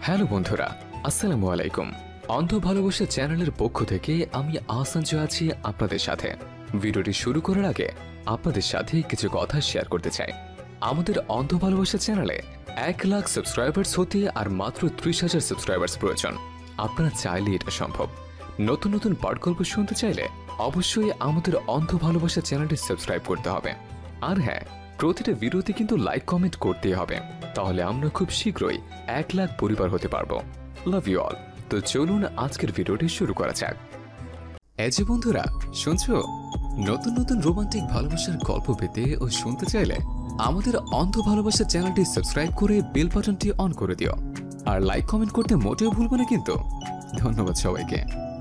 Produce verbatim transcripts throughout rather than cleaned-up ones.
Hello বন্ধুরা, আসসালামু আলাইকুম। অন্ধ ভালোবাসা চ্যানেলের পক্ষ থেকে আমি আহসান আছি আপনাদের সাথে। ভিডিওটি শুরু করার আগে আপনাদের সাথে কিছু কথা শেয়ার করতে চাই। আমাদের অন্ধ ভালোবাসা চ্যানেলে এক লাখ সাবস্ক্রাইবার্স হতে আর মাত্র ত্রিশ হাজার সাবস্ক্রাইবার্স প্রয়োজন। আপনারা চাইলে এটা সম্ভব। নতুন নতুন পাঠ গল্প শুনতে চাইলে অবশ্যই আমাদের অন্ধ ভালোবাসা চ্যানেলটি সাবস্ক্রাইব করতে হবে। আর হ্যাঁ, প্রতিটা ভিডিওতে কিন্তু লাইক কমেন্ট করতেই হবে, তাহলে আমরা খুব শীঘ্রই এক লাখ পরিবার হতে পারবো। Love you all. তো চলুন আজকের ভিডিওটি শুরু করা যাক। এই যে বন্ধুরা, শুনছো? নতুন নতুন রোমান্টিক ভালোবাসার গল্প পেতে ও শুনতে চাইলে আমাদের অন্ধ ভালোবাসা চ্যানেলটি সাবস্ক্রাইব করে বেল বাটনটি অন করে দিও। আর লাইক কমেন্ট করতে মোটেও ভুলবো না কিন্তু। ধন্যবাদ সবাইকে।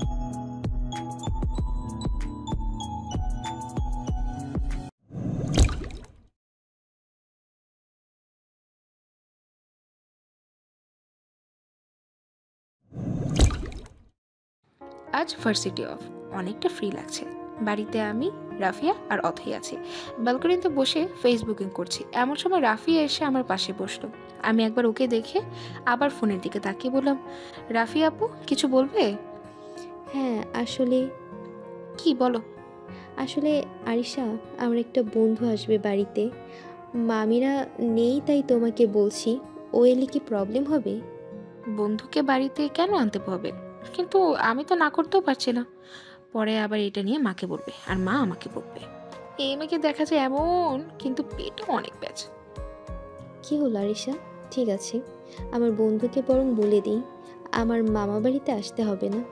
আজ ভার্সিটি অফ, অনেকটা ফ্রি লাগছে। বাড়িতে আমি, রাফিয়া আর অথই আছি। ব্যালকনিতে বসে ফেসবুকিং করছি। এমন সময় রাফিয়া এসে আমার পাশে বসলো। আমি একবার ওকে দেখে আবার ফোনের দিকে তাকিয়ে বললাম, রাফিয়া আপু কিছু বলবে? হ্যাঁ আসলে। কি বলো? আসলে আরিশা, আমার একটা বন্ধু আসবে বাড়িতে। মামিরা নেই তাই তোমাকে বলছি। ও এলে কি প্রবলেম হবে? বন্ধুকে বাড়িতে কেন আনতে হবে? কিন্তু আমি তো না করতেও পারছি না। পরে আবার এটা নিয়ে মাকে বলবে, আর মা আমাকে বলবে। এই মেয়েকে দেখা যায় এমন, কিন্তু পেটে অনেক ব্যাচ। কি হলো আরিশা? ঠিক আছে, আমার বন্ধুকে বরং বলে দিই আমার মামা বাড়িতে আসতে হবে না।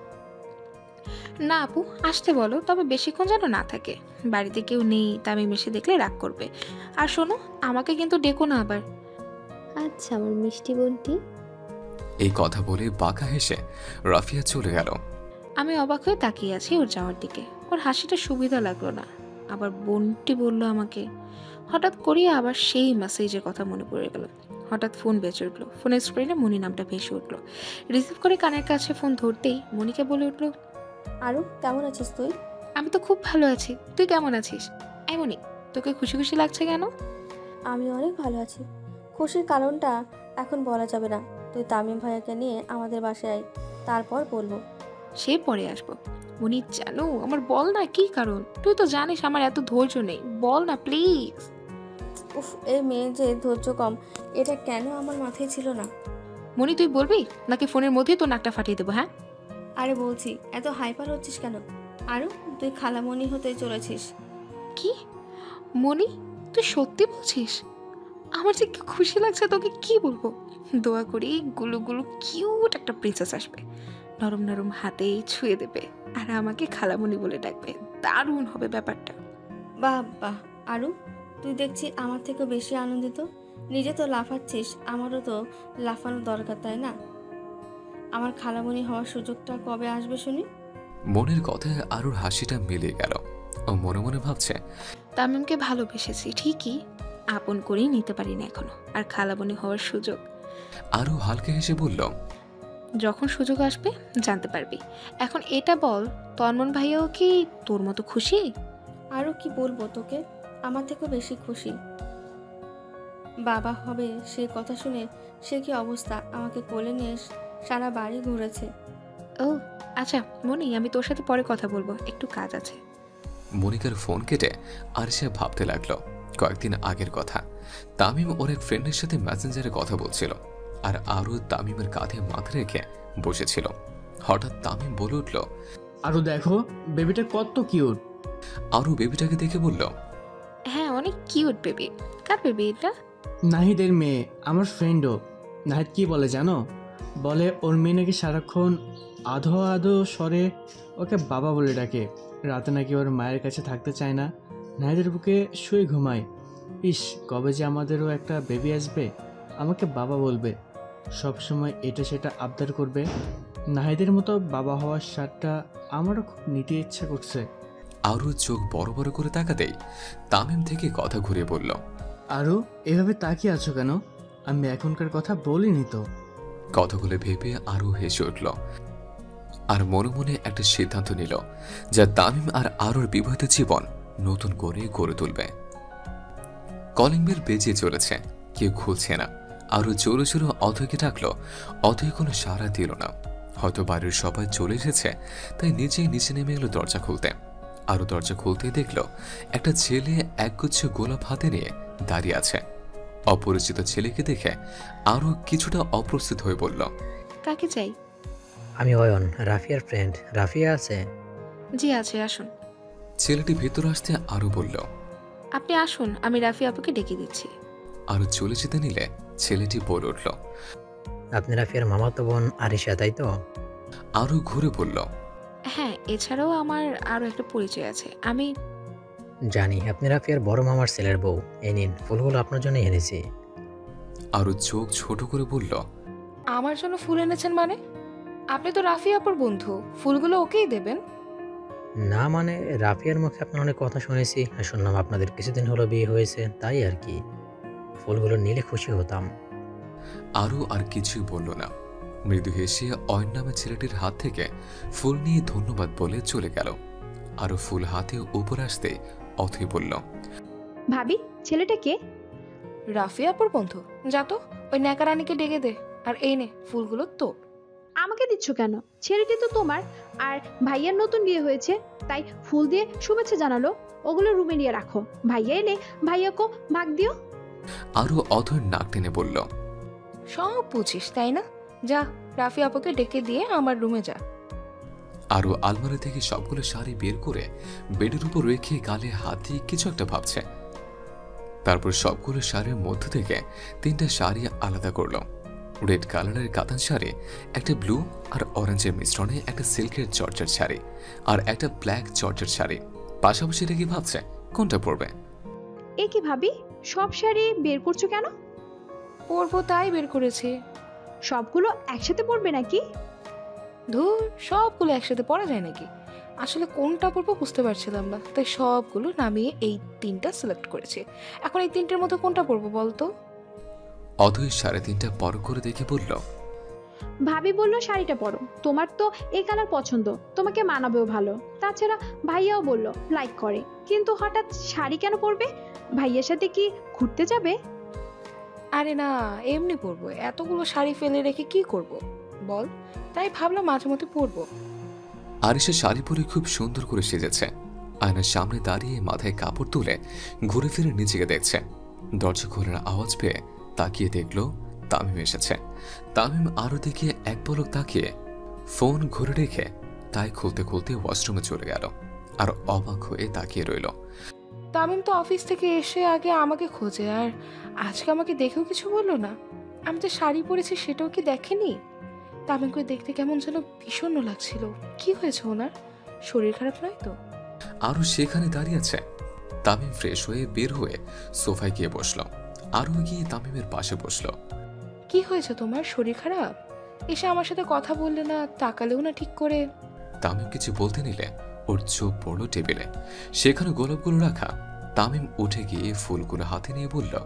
না আপু, আসতে বলো, তবে বেশিক্ষণ যেন না থাকে। বাড়িতে কেউ নেই, তামিম এসে দেখলে রাগ করবে। আর শোনো, আমাকে কিন্তু ডেকো না আবার। আচ্ছা আমার মিষ্টি বোনটি। এই কথা বলে বাঁকা হেসে রাফিয়া চলে গেল। আমি অবাক হয়ে তাকিয়ে আছি ওর যাওয়ার দিকে। ওর হাসিটা সুবিধা লাগলো না। আবার বোনটি বললো আমাকে। হঠাৎ করিয়ে আবার সেই মেসেজের কথা মনে পড়ে গেল। হঠাৎ ফোন বেজে উঠলো। ফোনের স্ক্রিনে মনি নামটা ভেসে উঠলো। রিসিভ করে কানের কাছে ফোন ধরতেই মনিকে বলে উঠলো, আরু কেমন আছিস তুই? আমি তো খুব ভালো আছি, তুই কেমন আছিস? এই মনি, তোকে খুশি খুশি লাগছে কেন? আমি অনেক ভালো আছি। খুশির কারণটা এখন বলা যাবে না। তুই তামিম ভাইয়াকে নিয়ে আমাদের বাসায় আয়, তারপর বলবো। সে পরে আসবো। মনি জানো, আমার বল না কি কারণ? তুই তো জানিস আমার এত ধৈর্য নেই, বল না প্লিজ। উফ, এই মেয়ে যে ধৈর্য কম, এটা কেন আমার মাথায় ছিল না। মনি তুই বলবি নাকি ফোনের মধ্যেই তোর নাকটা ফাটিয়ে দেবো? হ্যাঁ আরে বলছি, এত হাইপার হচ্ছিস কেন? আরও তুই খালামণি হতে চলেছিস। কি? মনি তুই সত্যি বলছিস? আমার যে কি খুশি লাগছে, তোকে কি বলবো। দোয়া করি গুলো গুলো কিউট একটা প্রিন্সেস আসবে, নরম নরম হাতে ছুঁয়ে দেবে আর আমাকে খালামণি বলে ডাকবে। দারুণ হবে ব্যাপারটা। বাহ বাহ, আরু তুই দেখছি আমার থেকে বেশি আনন্দিত। নিজে তো লাফাচ্ছিস, আমারও তো লাফানোর দরকার, তাই না? আমার খালামণি হওয়ার সুযোগটা কবে আসবে শুনি? মনের কথায় আরুর হাসিটা মিলে গেল। ও মনে মনে ভাবছে, তামিমকে ভালোবেসেছি ঠিকই, আপন করেই নিতে পারি না এখনো। আর খালামণি হওয়ার সুযোগ? আরু হালকা হেসে বলল, যখন সুযোগ আসবে জানতে পারবি। এখন এটা বল, তন্মন ভাইয়াও কি তোর মতো খুশি? আরও কি বলবো তোকে, আমার থেকেও বেশি খুশি। বাবা হবে সে কথা শুনে সে কি অবস্থা, আমাকে কোলে নিয়ে সারা বাড়ি ঘুরেছে। ও আচ্ছা মনি, আমি তোর সাথে পরে কথা বলবো, একটু কাজ আছে। মনিকার ফোন কেটে আর সে ভাবতে লাগলো কয়েকদিন আগের কথা। তামিম ওর এক ফ্রেন্ডের সাথে মেসেঞ্জারে কথা বলছিল, আর আরু তামিমের কাঁধে মাথা রেখে বসেছিল। হঠাৎ তামিম বলে উঠল, আরো দেখো বেবিটা কত কিউট। আরু বেবিটাকে দেখে বলল, হ্যাঁ অনেক কিউট বেবি। কার বেবি এটা? নাহিদের মেয়ে, আমার ফ্রেন্ডও। নাহিদ কি বলে জানো? বলে ওর মেয়ে নাকি সারাক্ষণ আধো আধো স্বরে ওকে বাবা বলে ডাকে। রাতে নাকি ওর মায়ের কাছে থাকতে চায় না, নাহিদের বুকে শুয়ে ঘুমায়। ইস, কবে যে আমাদেরও একটা বেবি আসবে, আমাকে বাবা বলবে, সবসময় এটা সেটা আবদার করবে। নাহিদের মতো বাবা হওয়ার স্বাদটা আমারও খুব নিতে ইচ্ছা করছে। আরু চোখ বড় বড় করে তাকাতেই তামিম থেকে কথা ঘুরিয়ে বলল, আরও এভাবে তাকিয়ে আছো কেন? আমি এখনকার কথা বলিনি তো। কথাগুলো ভেবে আরু হেসে উঠল আর মনে মনে একটা সিদ্ধান্ত নিল, যা তামিম আর আরুর বিবাহিত জীবন নতুন করে গড়ে তুলবে। কলিং বেল বেজে চলেছে, কেউ খুলছে না। আরও জোরে জোরে অথয়কে ডাকলো। অথয় কোনো সাড়া দিল না। হয়তো বাড়ির সবাই চলে এসেছে, তাই নিজেই নিচে নেমে এলো দরজা খুলতে। আরও দরজা খুলতেই দেখল একটা ছেলে একগুচ্ছ গোলাপ হাতে নিয়ে দাঁড়িয়ে আছে। অপরিচিত ছেলেকে দেখে আরও কিছুটা অপ্রস্তুত হয়ে বলল, কাকে চাই? আমি অয়ন, রাফিয়ার ফ্রেন্ড। রাফিয়া আছে? জি আছে, আসুন। ছেলেটি ভেতর আসতে আরও বলল, আপনি আসুন, আমি রাফি আপুকে ডেকে দিচ্ছি। আরও চলে যেতে নিলে ছেলেটি বলে উঠল, আপনি রাফিয়ার মামাতো বোন আরিশা, তাই তো? আরও ঘুরে বলল, হ্যাঁ, এছাড়াও আমার আরও একটা পরিচয় আছে। আমি জানি আপনি রাফিয়ার বড় মামার ছেলের বউ। এই নিন, ফুলগুলো আপনার জন্য এনেছি। আরও চোখ ছোট করে বলল, আমার জন্য ফুল এনেছেন মানে? আপনি তো রাফি আপুর বন্ধু, ফুলগুলো ওকেই দেবেন? না মানে, রাফিয়ার মুখে আপনার অনেক কথা শুনেছি আর শুনলাম আপনাদের কিছুদিন হলো বিয়ে হয়েছে, তাই আর কি। ফুলগুলো নিলে খুশি হতাম। আরও আর কিছুই বলল না। মৃদু হেসে অয়ন নামে ছেলেটির হাত থেকে ফুল নিয়ে ধন্যবাদ বলে চলে গেল। আরও ফুল হাতে উপর আসতে অথই বলল, ভাবি, ছেলেটা কে? রাফি আপুর বন্ধু। যা তো, ওই ন্যাকারানিকে ডেকে দে। আর এই নে, ফুলগুলো তোর। আমাকে দিচ্ছ কেন? ছেলেটি তো তোমার। আর ভাইয়ার নতুন বিয়ে হয়েছে, তাই ফুল দিয়ে শুভেচ্ছা জানালো। ওগুলো রুমে নিয়ে রাখো, ভাইয়া এলে ভাইয়াকে ভাগ দিও। আরও অথর নাক টেনে বলল, সব বুঝিস তাই না? যা, রাফি আপুকে ডেকে দিয়ে আমার রুমে যা। আরও আলমারি থেকে সবগুলো শাড়ি বের করে বেডের উপর রেখে গালে হাত দিয়ে কিছু একটা ভাবছে। তারপর সবগুলো শাড়ির মধ্য থেকে তিনটা শাড়ি আলাদা করলো। রেড কালারের কাতান শাড়ি, একটা ব্লু আর অরেঞ্জের মিশ্রণে একটা সিল্কের জর্জেট শাড়ি, আর একটা ব্ল্যাক জর্জেট শাড়ি। পাশাপাশি রেখে ভাবছে কোনটা পরবে। এ কি ভাবি, সব শাড়ি বের করছো কেন? পরবো তাই বের করেছি। সবগুলো একসাথে পরবে নাকি? ধুর, সবগুলো একসাথে পরা যায় নাকি? আসলে কোনটা পরবো বুঝতে পারছিলাম না, তাই সবগুলো নামিয়ে এই তিনটা সিলেক্ট করেছি। এখন এই তিনটের মধ্যে কোনটা পরবো বলতো? অথই সাড়ে তিনটা পর করে দেখে বলল, ভাবি বললো শাড়িটা পরো, তোমার তো এই কালার পছন্দ, তোমাকে মানাবেও ভালো। তাছাড়া ভাইয়াও বললো লাইক করে। কিন্তু হঠাৎ শাড়ি কেন পরবে? ভাইয়ার সাথে কি ঘুরতে যাবে? আরে না, এমনি পরবো। এতগুলো শাড়ি ফেলে রেখে কি করব বল? তাই ভাবলাম মাঝে মধ্যে পরবো। আরিশা শাড়ি পরে খুব সুন্দর করে সেজেছে। আয়নার সামনে দাঁড়িয়ে মাথায় কাপড় তুলে ঘুরে ফিরে নিজেকে দেখছে। দরজা খোলার আওয়াজ পেয়ে তাকিয়ে দেখল তামিম এসেছে। তামিম আরও দিকে এক পলক তাকিয়ে ফোন ঘুরে রেখে তাই খুলতে খুলতে ওয়াশরুমে চলে গেল। আর অবাক হয়ে তাকিয়ে রইল। তামিম তো অফিস থেকে এসে আগে আমাকে খোঁজে, আর আজকে আমাকে দেখেও কিছু বললো না। আমি যে শাড়ি পরেছি সেটাও কি দেখেনি? তামিমকে দেখতে কেমন যেন ভীষণ লাগছিল। কি হয়েছে ওনার? শরীর খারাপ নয় তো? আরও সেখানে দাঁড়িয়ে আছে। তামিম ফ্রেশ হয়ে বের হয়ে সোফায় গিয়ে বসল। আরও গিয়ে তামিমের পাশে বসল। কি হয়েছে তোমার? শরীর খারাপ? এসে আমার সাথে কথা বললে না, তাকালেও না ঠিক করে। তামিম কিছু বলতে নিলে ওর চোখ পড়ল টেবিলে। সেখানে গোলাপগুলো রাখা। তামিম উঠে গিয়ে ফুলগুলো হাতে নিয়ে বলল।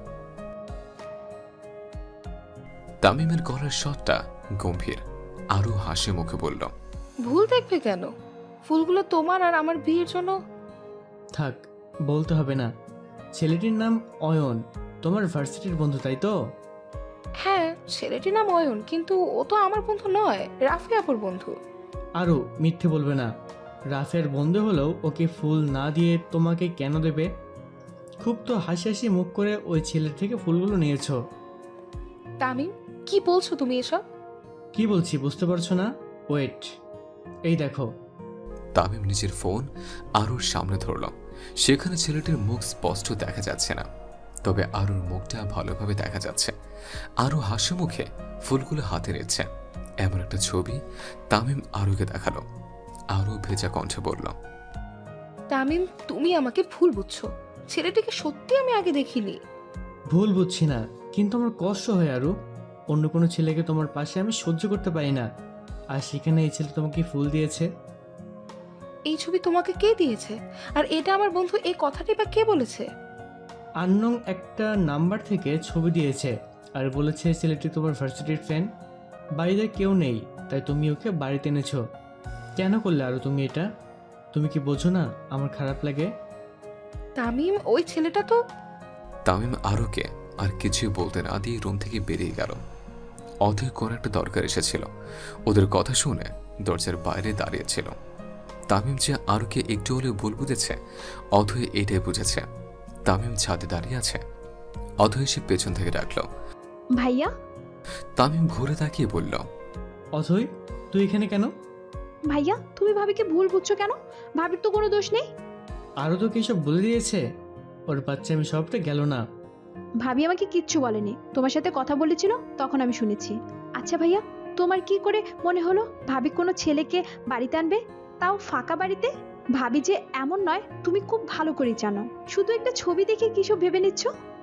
তামিমের গলার স্বরটা গম্ভীর। আরও হাসি মুখে বলল, ভুল দেখবে কেন? ফুলগুলো তোমার আর আমার বিয়ের জন্য। থাক, বলতে হবে না। ছেলেটির নাম অয়ন, তোমার ভার্সিটির বন্ধু, তাই তো? হ্যাঁ, ছেলেটির নাম অয়ন, কিন্তু ও তো আমার বন্ধু নয়, রাফি আপুর বন্ধু। আরও মিথ্যে বলবে না। রাফের বন্ধু হলেও ওকে ফুল না দিয়ে তোমাকে কেন দেবে? খুব তো হাসি হাসি মুখ করে ওই ছেলের থেকে ফুলগুলো নিয়েছো। তামিম, কি বলছো তুমি এসব? কি বলছি বুঝতে পারছো না? ওয়েট, এই দেখো। তামিম নিজের ফোন আরুর সামনে ধরল। সেখানে ছেলেটির মুখ স্পষ্ট দেখা যাচ্ছে না, তবে আরুর মুখটা ভালোভাবে দেখা যাচ্ছে। আরু হাসি মুখে ফুলগুলো হাতে নিচ্ছে। এমন একটা ছবি তামিম আরুকে দেখালো। আরু ভেজা কণ্ঠে বলল, তামিম, তুমি আমাকে ভুল বুঝছো। ছেলেটিকে সত্যি আমি আগে দেখিনি। ভুল বুঝছি না, কিন্তু আমার কষ্ট হয় আরু। অন্য কোনো ছেলেকে তোমার পাশে আমি সহ্য করতে পারি না, আর সেখানে এই ছেলে তোমাকে ফুল দিয়েছে। এই ছবি তোমাকে কে দিয়েছে? আর এটা আমার বন্ধু, এই কথাটি বা কে বলেছে? আননোন একটা নাম্বার থেকে ছবি দিয়েছে আর বলেছে ছেলেটি তোমার ভার্সিটির ফ্রেন্ড। বাড়িতে কেউ নেই, তাই তুমি ওকে বাড়িতে এনেছো। কেন করলে আরো তুমি এটা? তুমি কি বোঝো না আমার খারাপ লাগে? তামিম, ওই ছেলেটা তো। তামিম আরুকে আর কিছু বলতে না দিয়ে রুম থেকে বেরিয়ে গেল। অধীর কোন একটা দরকার এসেছিল। ওদের কথা শুনে দরজার বাইরে দাঁড়িয়েছিল। তামিম যে আরুকে একটু হলেও ভুল বুঝেছে, অধয় এটাই বুঝেছে। তামিম ছাদে দাঁড়িয়ে আছে। অধয় এসে পেছন থেকে ডাকলো, ভাইয়া। তামিম ঘুরে তাকিয়ে বলল, অথই তুই এখানে কেন? ভাইয়া তুমি ভাবিকে ভুল বুঝছো কেন? ভাবির তো কোনো দোষ নেই। আরও তো কি সব বলে দিয়েছে? ওর বাচ্চা আমি সবটা গেল না। ভাবি আমাকে কিচ্ছু বলেনি, তোমার সাথে কথা বলেছিল তখন আমি শুনেছি। আচ্ছা ভাইয়া, তোমার কি করে মনে হলো ভাবি কোনো ছেলেকে বাড়িতে আনবে, তাও ফাঁকা বাড়িতে? ভাবি যে এমন নয় তুমি খুব ভালো করে জানো, শুধু একটা ছবি দেখে কিসব ভেবে নিচ্ছ।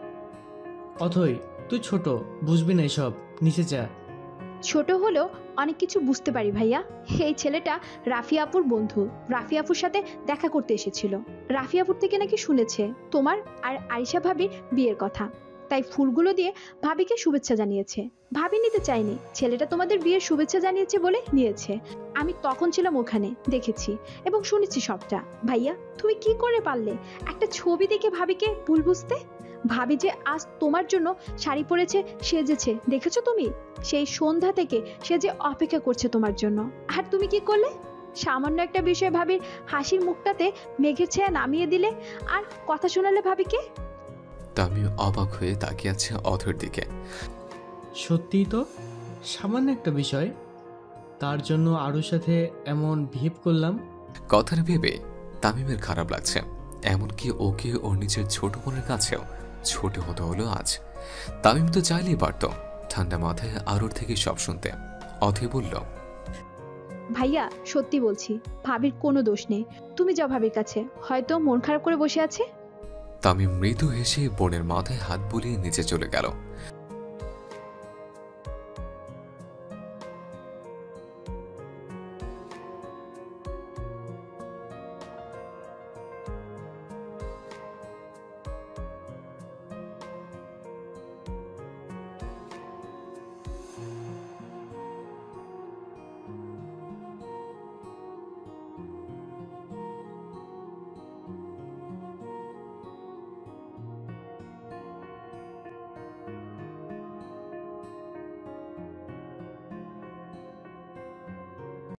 অথই তুই ছোট, বুঝবি না এসব, নিচে যা। ছোট হলেও অনেক কিছু বুঝতে পারি ভাইয়া। এই ছেলেটা রাফি আপুর বন্ধু, রাফি আপুর সাথে দেখা করতে এসেছিল। রাফি আপুর থেকে নাকি শুনেছে তোমার আর আরিশা ভাবির বিয়ের কথা, তাই ফুলগুলো দিয়ে ভাবিকে শুভেচ্ছা জানিয়েছে। ভাবি নিতে চাইনি, ছেলেটা তোমাদের বিয়ের শুভেচ্ছা জানিয়েছে বলে নিয়েছে। আমি তখন ছিলাম ওখানে, দেখেছি এবং শুনেছি সবটা। ভাইয়া তুমি কি করে পারলে একটা ছবি দেখে ভাবিকে ভুল বুঝতে? ভাবি যে আজ তোমার জন্য শাড়ি পরেছে, সেজেছে, দেখেছো তুমি? সেই সন্ধ্যা থেকে সে যে অপেক্ষা করছে তোমার জন্য, আর তুমি কি করলে? সামান্য একটা বিষয় ভাবির হাসির মুখটাতে মেঘের ছায়া নামিয়ে দিলে আর কথা শোনালে ভাবিকে। তামিম অবাক হয়ে তাকিয়ে আছে অধৈর দিকে। সত্যিই তো, সামান্য একটা বিষয়, তার জন্য আরুর সাথে এমন বিহেভ করলাম। কথাটা ভেবে তামিমের খারাপ লাগছে। এমনকি ওকে ওর নিজের ছোট বোনের কাছেও ছোট হতে হলো আজ। তামিম তো চাইলেই পারত ঠান্ডা মাথায় আরুর থেকে সব শুনতে। অধীর বলল, ভাইয়া সত্যি বলছি, ভাবির কোনো দোষ নেই। তুমি যাও ভাবির কাছে, হয়তো মন খারাপ করে বসে আছে। তামিম মৃদু হেসে বোনের মাথায় হাত বুলিয়ে নিচে চলে গেল।